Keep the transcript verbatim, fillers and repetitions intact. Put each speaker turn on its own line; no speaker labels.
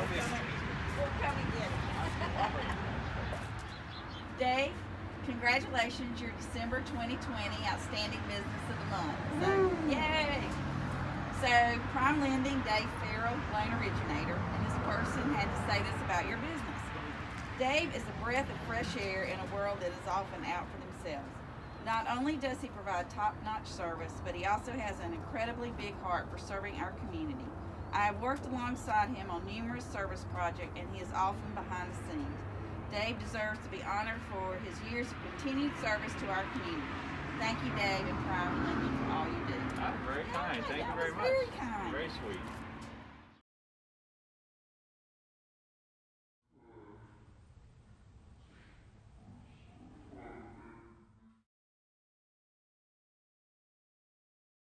We'll come and get it. Dave, congratulations, your December twenty twenty Outstanding Business of the Month. So, yay! So, PrimeLending, Dave Ferrell, loan originator, and this person had to say this about your business. Dave is a breath of fresh air in a world that is often out for themselves. Not only does he provide top-notch service, but he also has an incredibly big heart for serving our community. I have worked alongside him on numerous service projects, and he is often behind the scenes. Dave deserves to be honored for his years of continued service to our community. Thank you, Dave, and PrimeLending for all you do.
Oh, very kind. Thank you very much.
Very kind.
Very sweet.